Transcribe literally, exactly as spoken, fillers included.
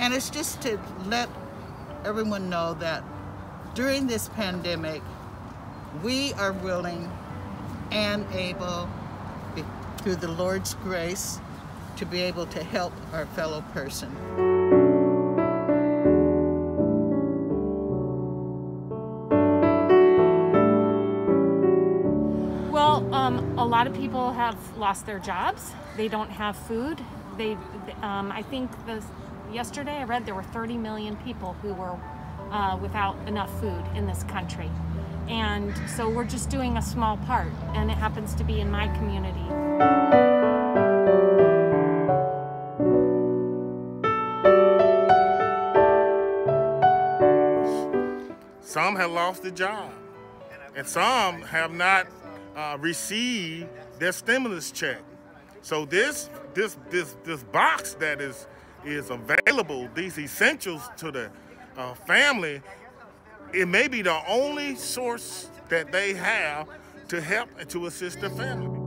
And it's just to let everyone know that during this pandemic, we are willing and able, through the Lord's grace, to be able to help our fellow person. Well, um, a lot of people have lost their jobs. They don't have food. They, um, I think this, yesterday I read there were thirty million people who were uh, without enough food in this country. And so we're just doing a small part, and it happens to be in my community. Some have lost their job, and some have not uh, received their stimulus check. So this this this this box that is is available, these essentials to the uh, family, it may be the only source that they have to help and to assist their family.